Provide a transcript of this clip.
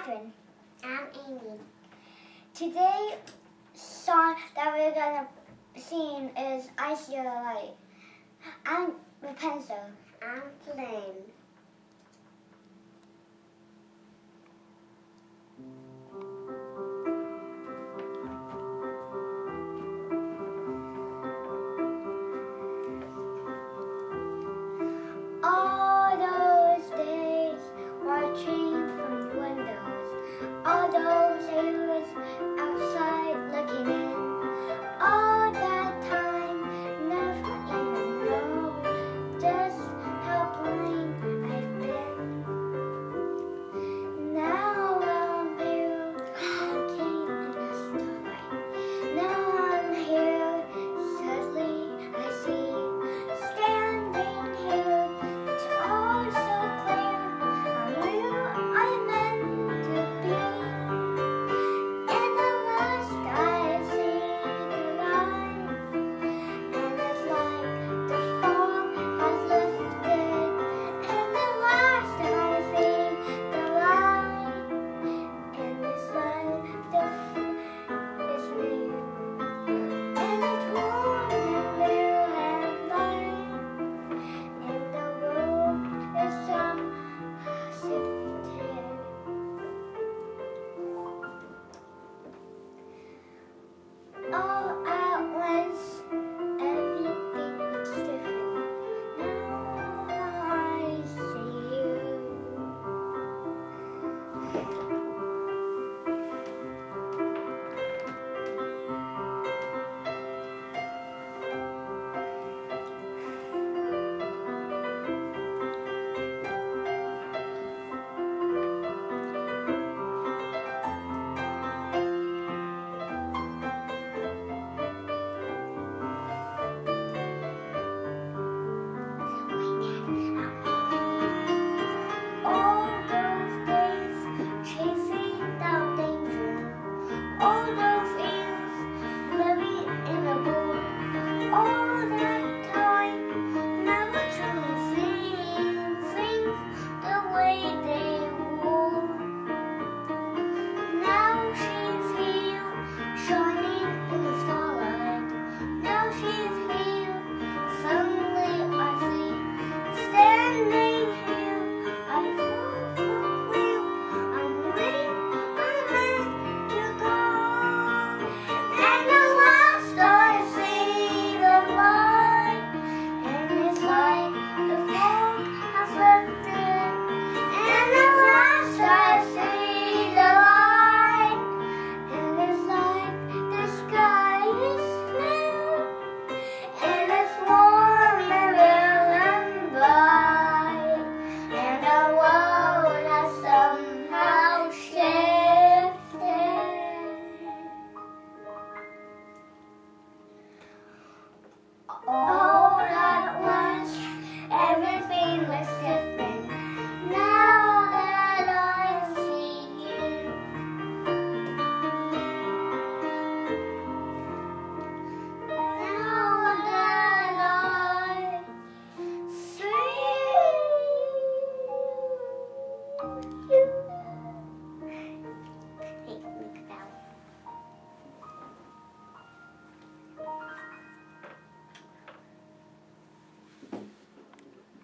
Katherine and Amy. Today's song that we're gonna sing is I See the Light. I'm Rapunzel. I'm Flame. All those days watching from the windows, all those years outside looking in, all that time never even know just how blind I've been. Now I'm here, walking in the starlight. Now I'm here, suddenly I see, standing here, it's all so clear. I'm where I'm meant to be. In the last I see the light, and it's like the fog has lifted. In the last I see the light, and it's like it's new, and it's warm and blue and light, and the world is somehow shifted. All at once, everything's different. Now I see you. All those days chasing down danger, all those years living in a bowl, all that time never truly seeing things the way they were. Now she's here, shining in the starlight. Now she's here, suddenly I see, standing here. I fall from where I'm meant to go. And at last I see the light, and it's like the fog has lifted. And at last I see the light, and it's like the sky is blue, and it's warm and real and bright, and the world has somehow shifted. All at once, everything was different.